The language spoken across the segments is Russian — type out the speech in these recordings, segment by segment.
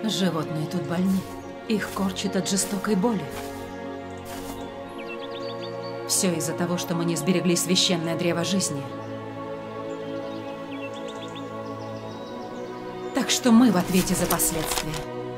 Животные тут больны. Их корчит от жестокой боли. Все из-за того, что мы не сберегли священное древо жизни. Так что мы в ответе за последствия.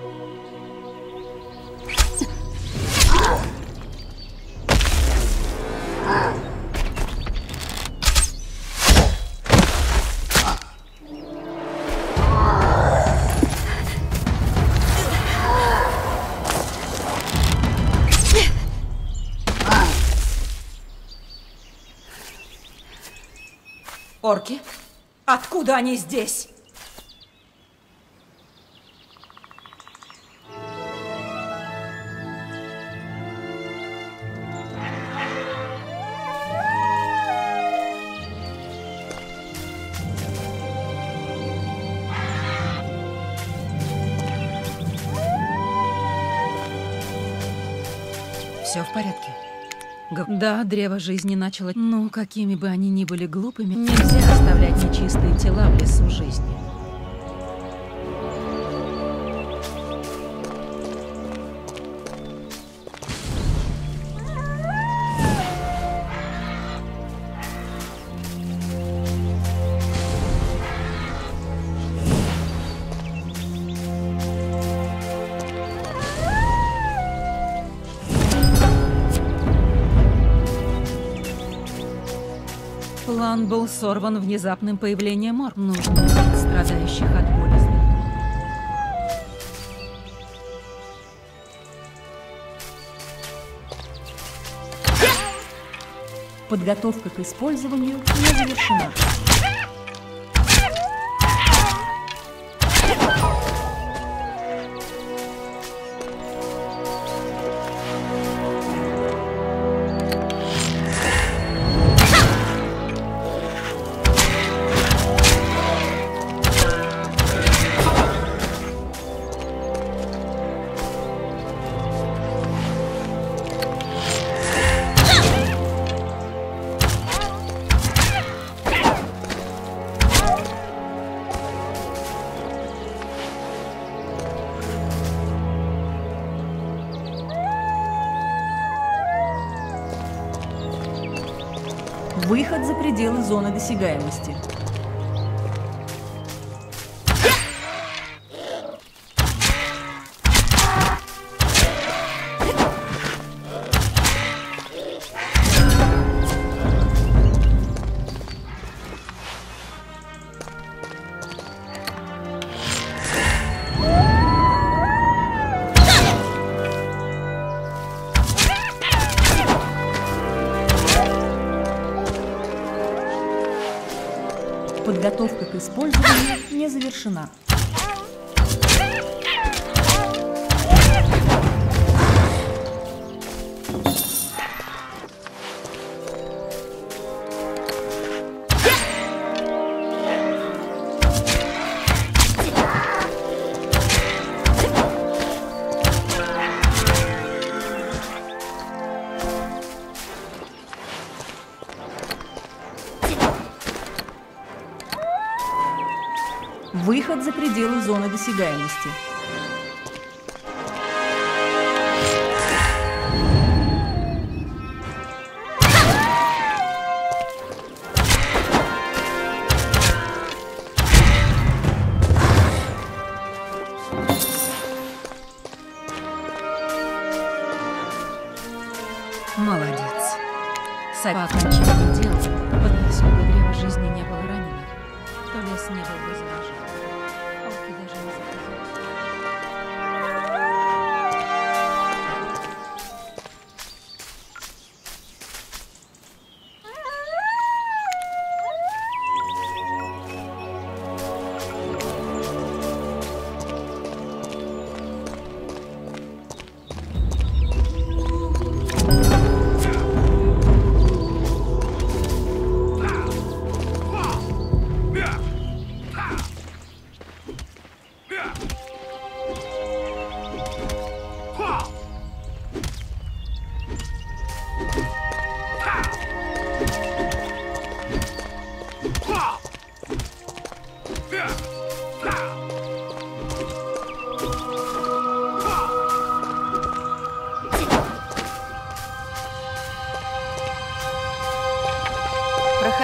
Орки? Откуда они здесь? Все в порядке? Да, древо жизни начало. Но какими бы они ни были глупыми, нельзя оставлять нечистые тела в лесу жизни. План был сорван внезапным появлением орк. Нужно убить страдающих от боли. Подготовка к использованию не завершена. Выход за пределы зоны досягаемости. Подготовка к использованию не завершена. Выход за пределы зоны досягаемости. Молодец. По окончании дела, если бы древо жизни не было ранено, то лес не был бы заражен. Орки даже не захотели.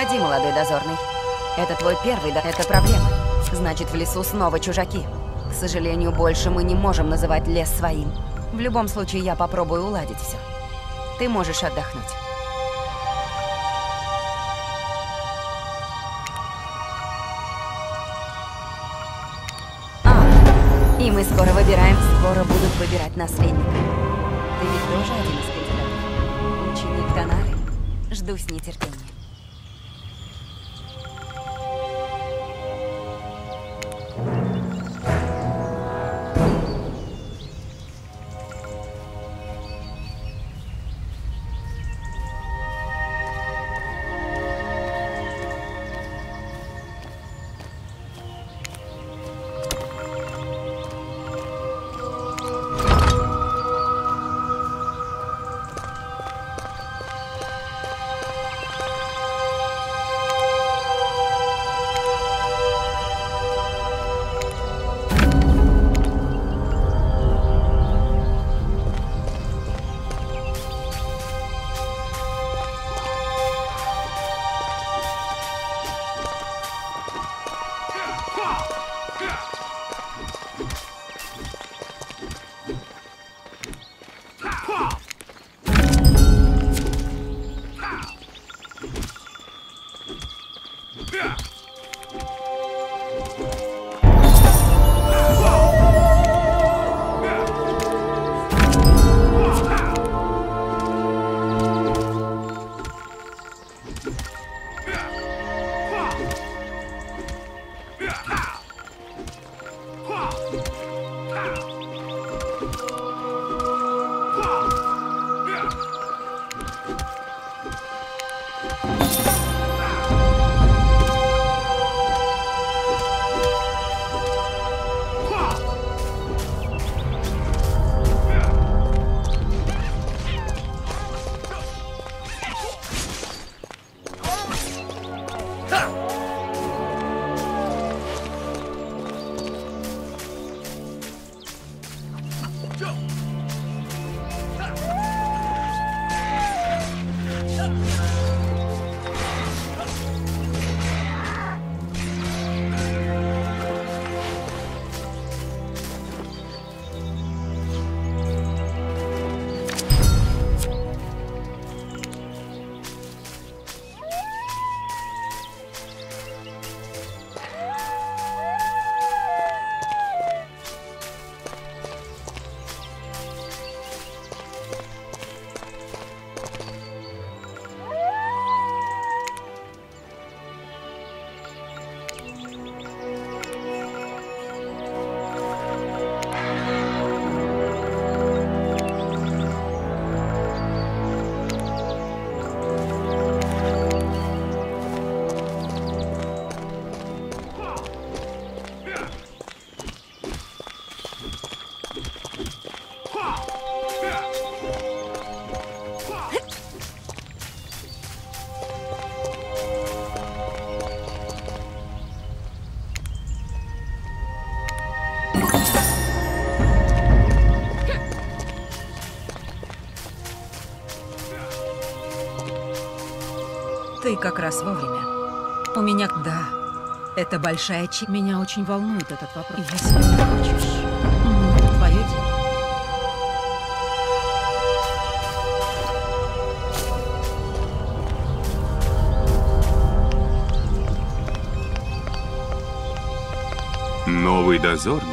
Погоди, молодой дозорный. Это твой первый, да? Это проблема. Значит, в лесу снова чужаки. К сожалению, больше мы не можем называть лес своим. В любом случае, я попробую уладить все. Ты можешь отдохнуть. И мы скоро будут выбирать наследника. Ты ведь тоже один из кандидатов. Ученик Танары. Жду с нетерпением. Ты как раз вовремя. У меня... Да, это большая честь. Меня очень волнует этот вопрос. Если ты хочешь, это твое дело. Новый дозорный?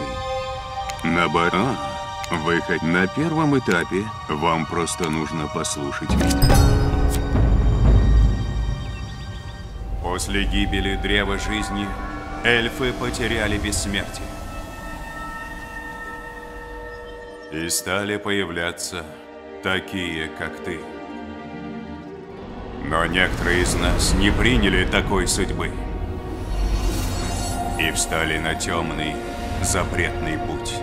Вы хоть на первом этапе вам просто нужно послушать меня. После гибели Древа Жизни эльфы потеряли бессмертие. И стали появляться такие, как ты. Но некоторые из нас не приняли такой судьбы и встали на темный, запретный путь.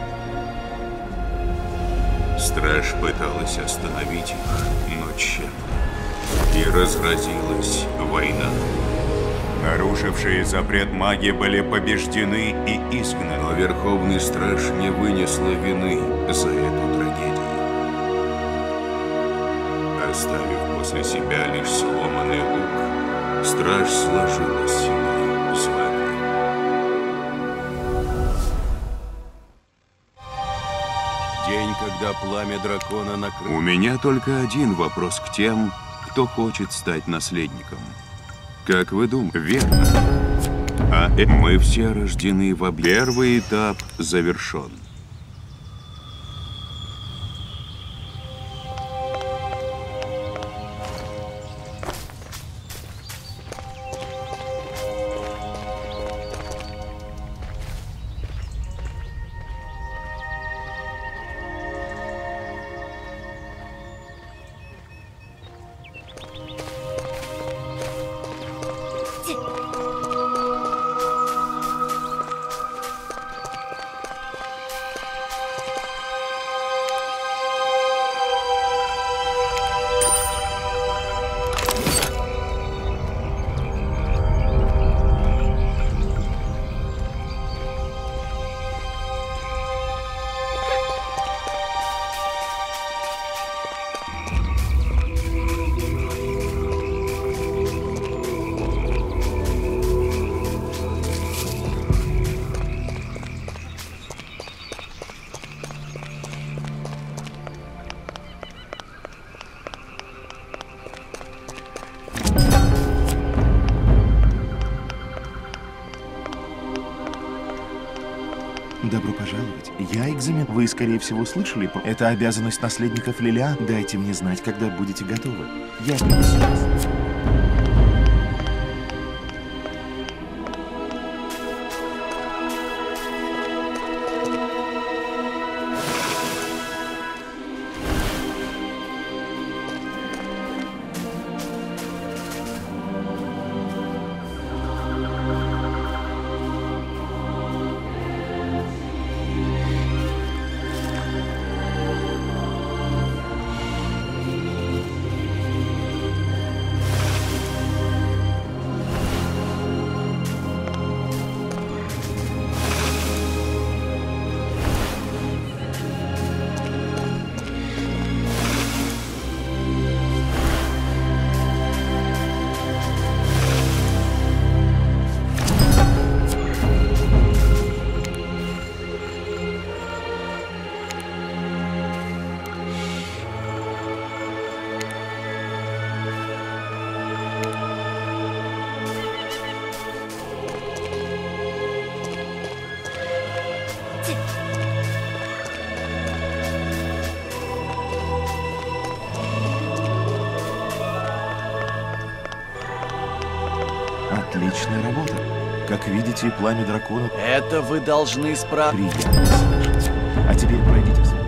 Страж пыталась остановить их, но тщетно. И разразилась война. Нарушившие запрет маги были побеждены и изгнаны. Но Верховный Страж не вынесла вины за эту трагедию, оставив после себя лишь сломанный лук Страж сложилась с вами. День, когда пламя дракона накрыло. У меня только один вопрос к тем, кто хочет стать наследником. Как вы думаете? Верно. Мы все рождены в первый этап завершен. Добро пожаловать. Я экзамен. Вы, скорее всего, слышали. Это обязанность наследников Лилиан. Дайте мне знать, когда будете готовы. Я принесу вас. Отличная работа. Как видите, пламя дракона... Это вы должны исправить. Приятно слышать. А теперь пройдите в зал.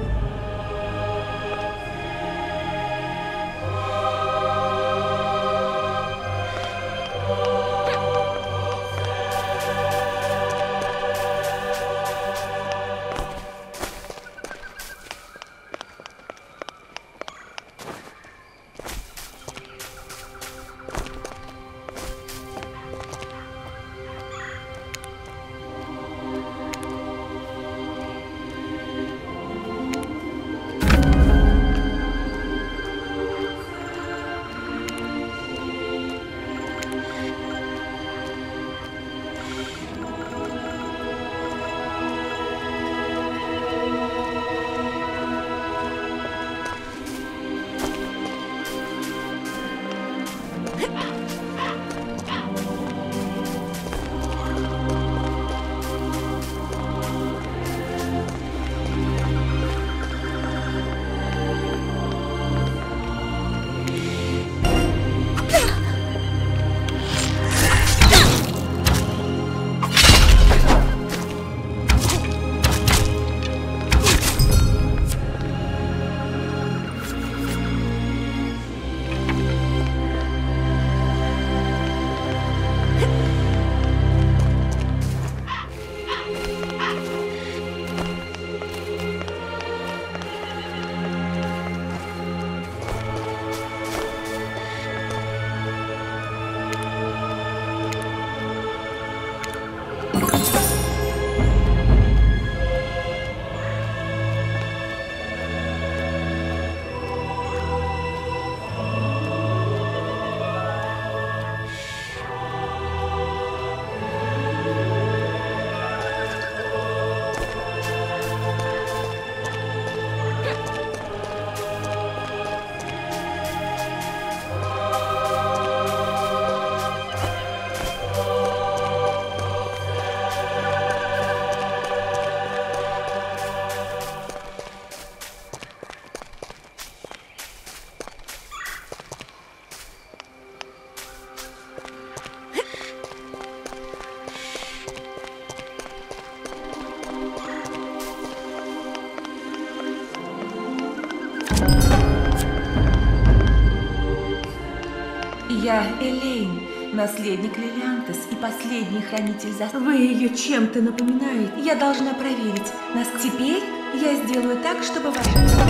Я Элейн, наследник Лилиантес и последний хранитель Вы ее чем-то напоминаете. Я должна проверить нас. Теперь я сделаю так, чтобы ваша...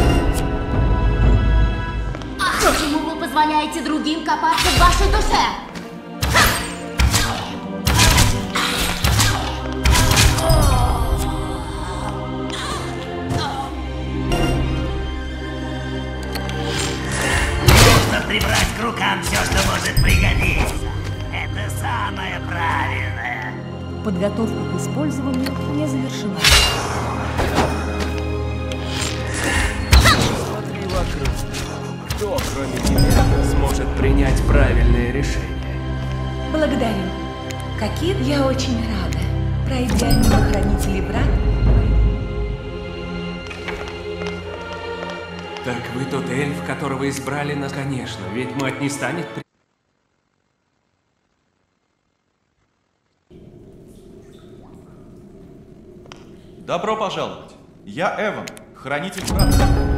Почему вы позволяете другим копаться в вашей душе? Нужно прибрать к рукам все, что может пригодиться. Это самое правильное. Подготовка к использованию не завершена. Смотри вокруг. Кто, кроме тебя, сможет принять правильное решение? Благодарю. Какие? Я очень рада. Пройдя мимо хранителей врат... Так вы тот эльф, которого избрали нас, конечно. Ведь мать не станет... Добро пожаловать. Я Эван, хранитель врат.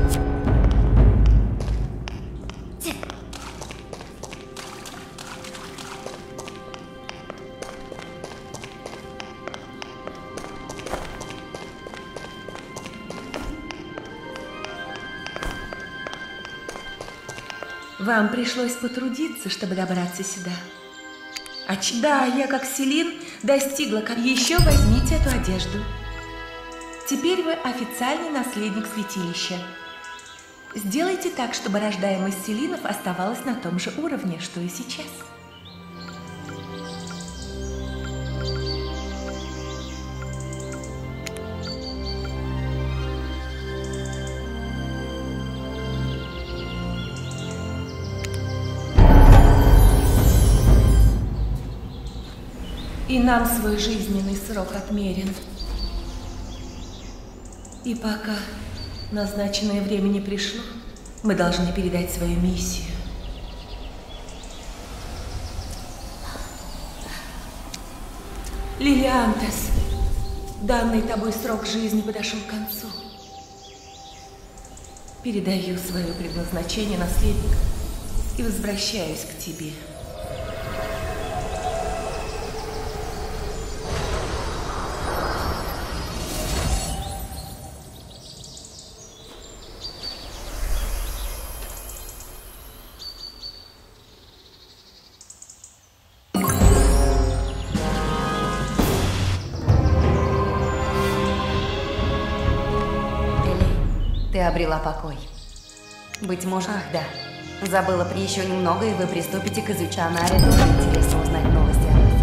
Вам пришлось потрудиться, чтобы добраться сюда. Да, я как Селин достигла. Еще возьмите эту одежду. Теперь вы официальный наследник святилища. Сделайте так, чтобы рождаемость Селинов оставалась на том же уровне, что и сейчас. И нам свой жизненный срок отмерен. И пока назначенное время не пришло, мы должны передать свою миссию. Лилиантес, данный тобой срок жизни подошел к концу. Передаю свое предназначение наследнику и возвращаюсь к тебе. Ты обрела покой. Быть может... Ах, да. Забыла еще немного, и вы приступите к изучению. Анаре тоже интересно узнать новости о вас.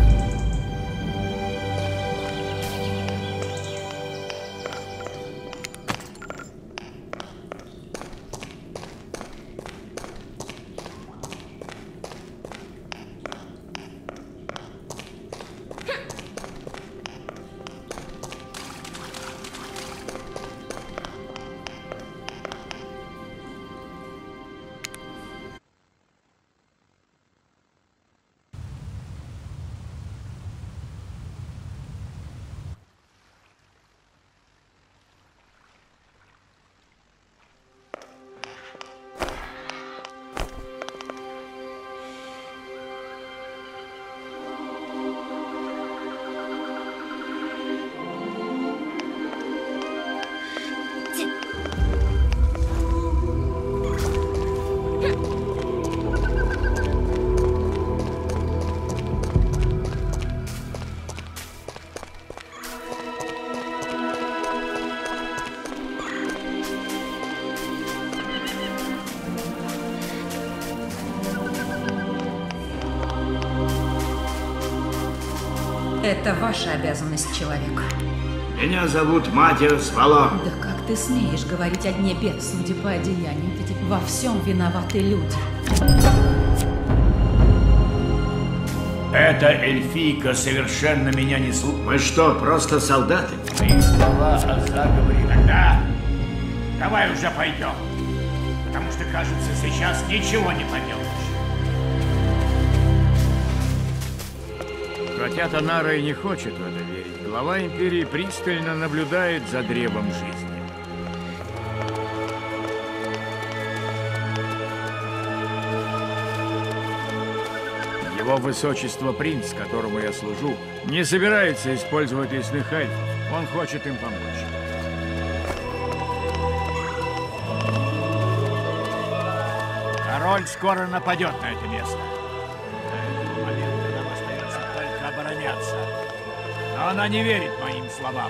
Это ваша обязанность, человек. Меня зовут Матиас Валон. Да как ты смеешь говорить о дне бед, судя по одеянию? Ведь во всем виноваты люди. Эта эльфийка совершенно меня не слушает. Мы что, просто солдаты? Твои слова о заговоре тогда. Давай уже пойдем. Потому что, кажется, сейчас ничего не поделаешь. Хотя Танара и не хочет в это верить, глава Империи пристально наблюдает за древом жизни. Его высочество принц, которому я служу, не собирается использовать лесных эльфов. Он хочет им помочь. Король скоро нападет на это место. До этого момента нам остается только обороняться. Но она не верит моим словам.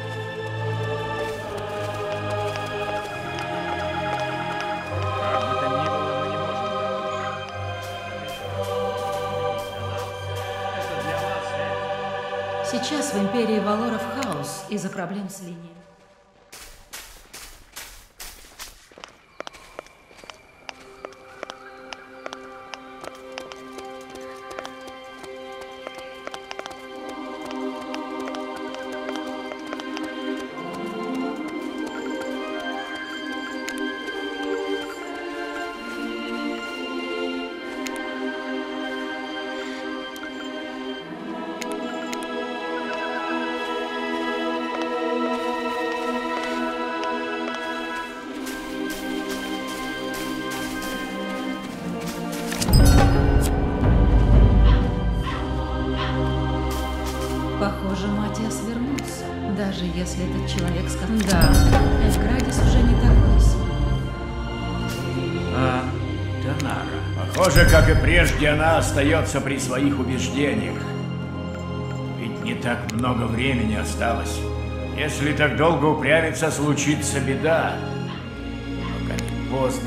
Как бы то ни было, мы не можем. Это для вас, Сейчас в Империи Валоров хаос из-за проблем с линией. Похоже, Матиас вернулся. Даже если этот человек сказал... Да, Эльградис уже не такой сильный. Танара. Похоже, как и прежде, она остается при своих убеждениях. Ведь не так много времени осталось. Если так долго упрямиться, случится беда. Пока не поздно.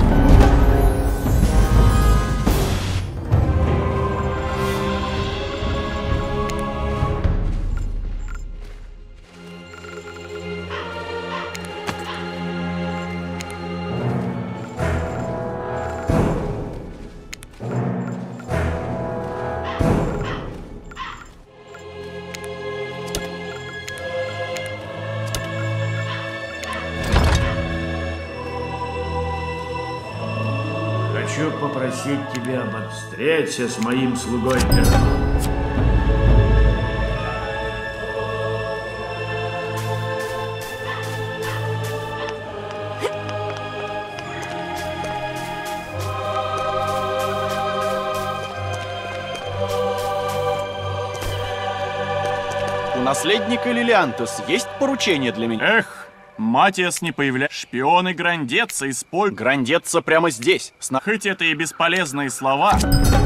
Хочу попросить тебя встреться с моим слугой Перном. У наследника Лилиантос есть поручение для меня? Эх! Матиас не появляется. Шпионы Грандеца используют... Грандеца прямо здесь. Хоть это и бесполезные слова.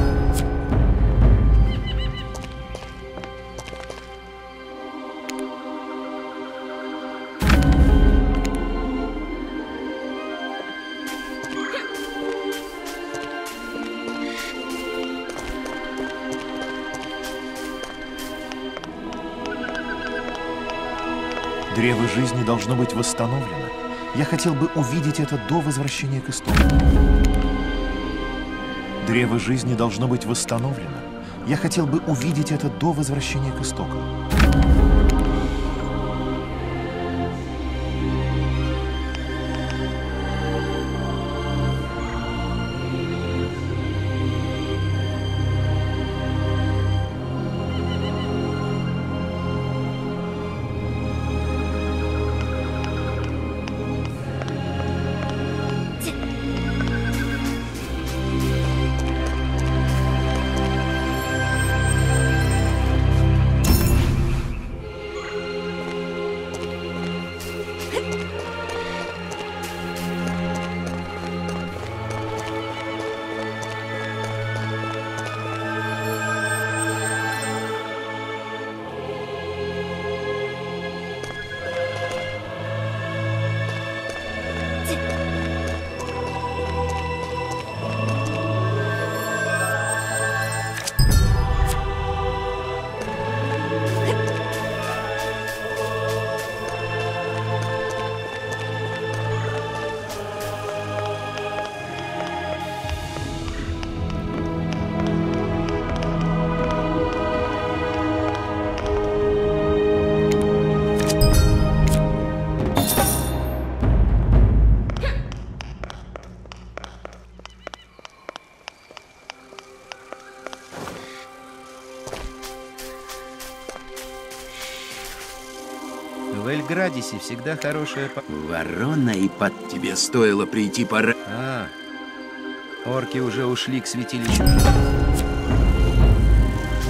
Древо жизни должно быть восстановлено. Я хотел бы увидеть это до возвращения к истокам. Древо жизни должно быть восстановлено. Я хотел бы увидеть это до возвращения к истокам. В Эльградисе всегда хорошая... Ворона, и под тебе стоило прийти пора... Орки уже ушли к святилищу.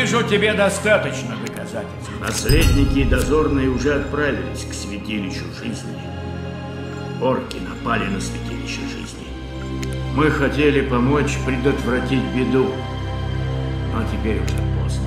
Вижу, тебе достаточно доказательств. Наследники и дозорные уже отправились к святилищу жизни. Орки напали на святилище жизни. Мы хотели помочь предотвратить беду, но теперь уже поздно.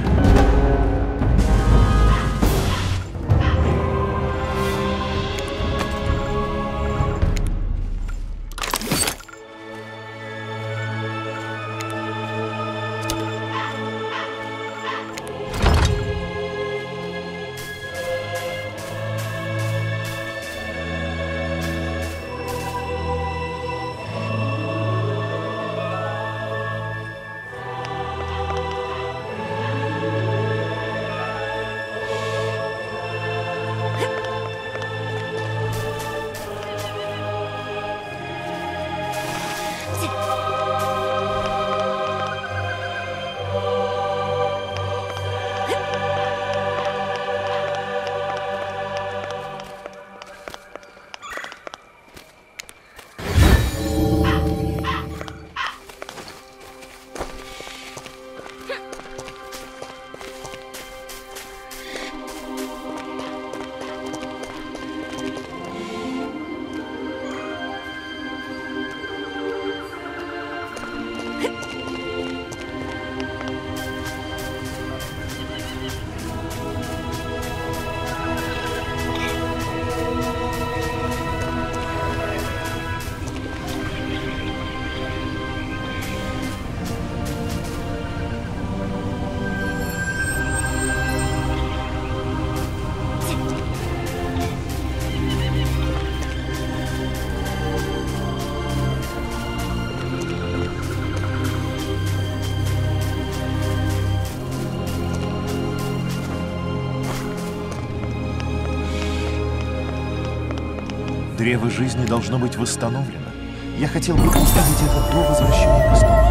Древо жизни должно быть восстановлено. Я хотел бы увидеть это до возвращения к истокам.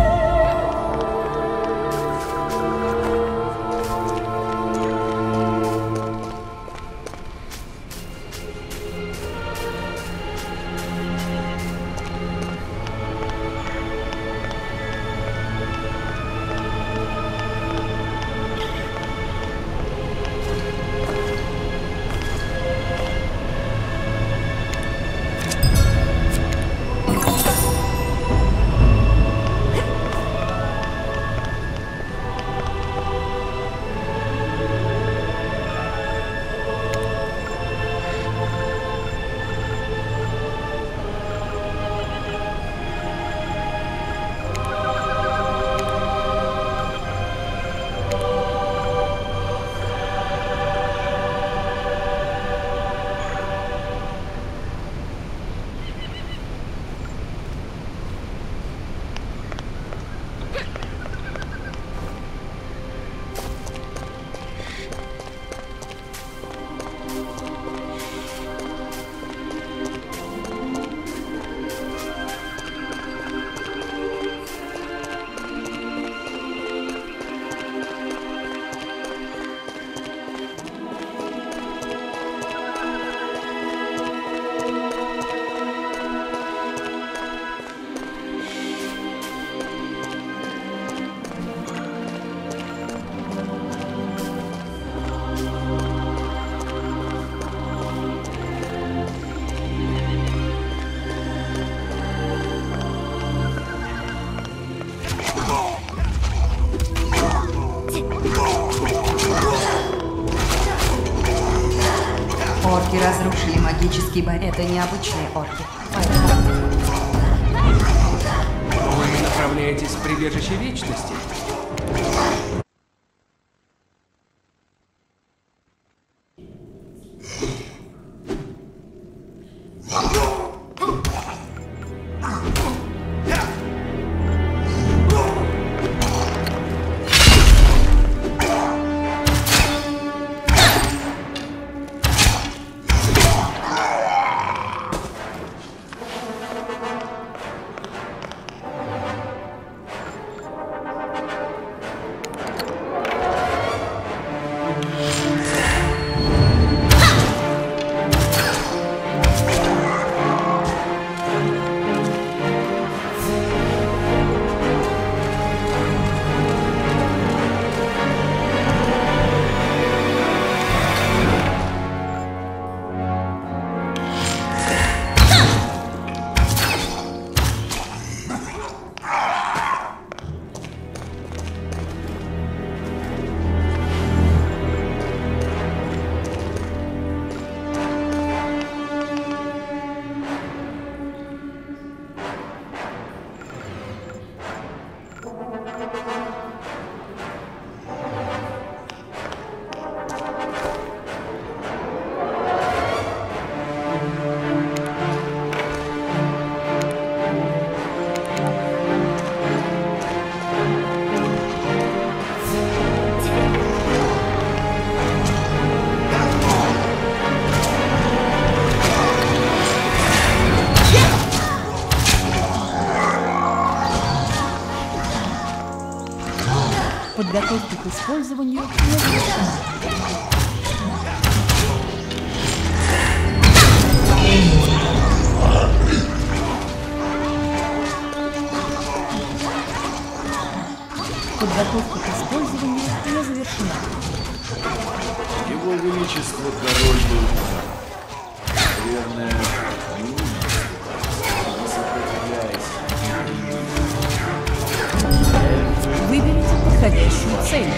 Орки разрушили магический барьер. Это необычные орки. Вы направляетесь в прибежище вечности? Подготовка к использованию не завершена. Подготовка к использованию не завершена. Его Величество король был прав. Наверное, не сопротивляйся. Выберите подходящую цель.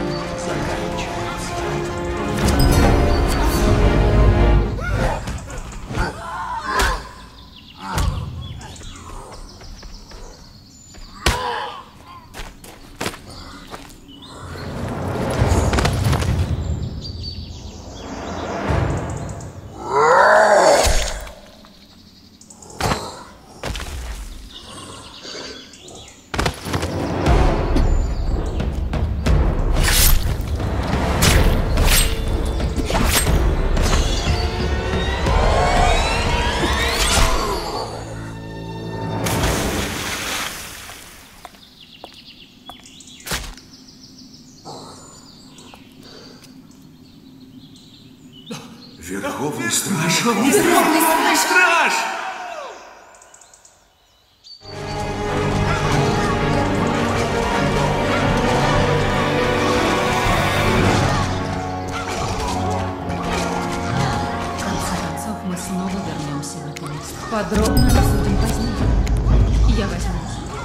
Верховный страж! Верховный страж! В конце концов, мы снова вернемся в это место. Подробно обсудим позднее. Я возьму.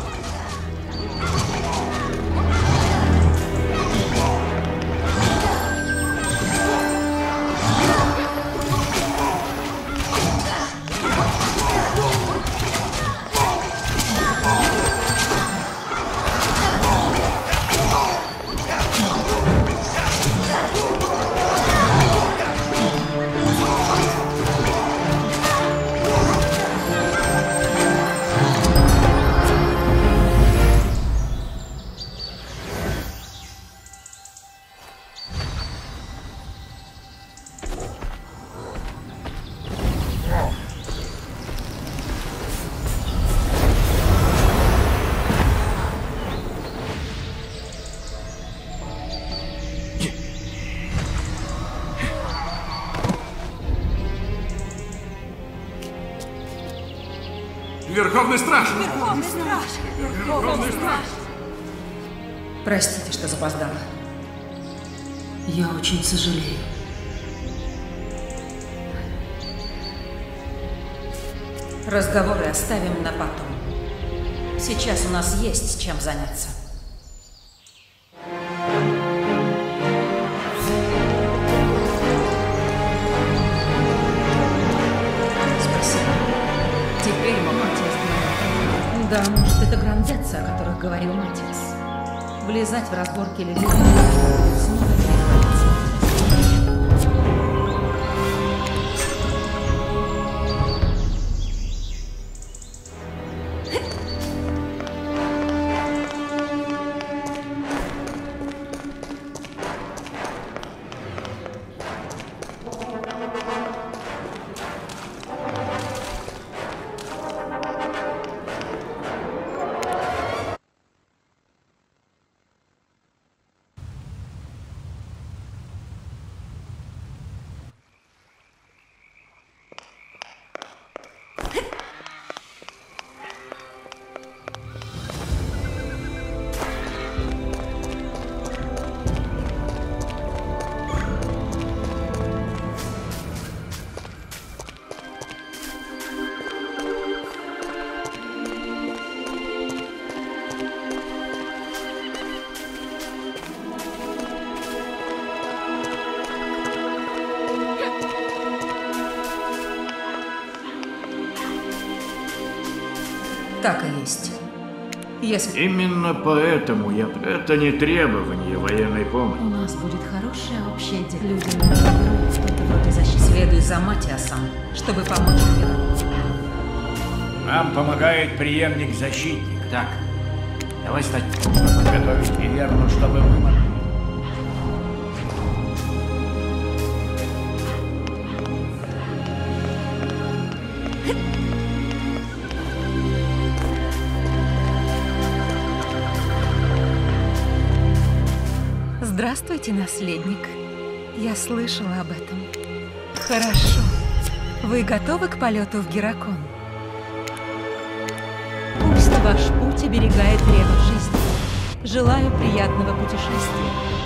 Верховный страж! Верховный страж! Верховный страж! Простите, что запоздала. Я очень сожалею. Разговоры оставим на потом. Сейчас у нас есть чем заняться. Спасибо. Теперь мы Матиас. Да, может, это грандецы, о которых говорил Матиас. Влезать в разборки людей снова приходится. Так и есть. Если... Именно поэтому это не требование военной помощи. У нас будет хорошее общее дело. Люди нужны что-то вроде защиты. Следуй за Матиасом, чтобы помочь Веру. Нам помогает преемник-защитник. Так, давай стать, подготовить Виверну, чтобы мы могли. Здравствуйте, наследник. Я слышала об этом. Хорошо. Вы готовы к полету в Геракон? Пусть ваш путь оберегает древо жизни. Желаю приятного путешествия.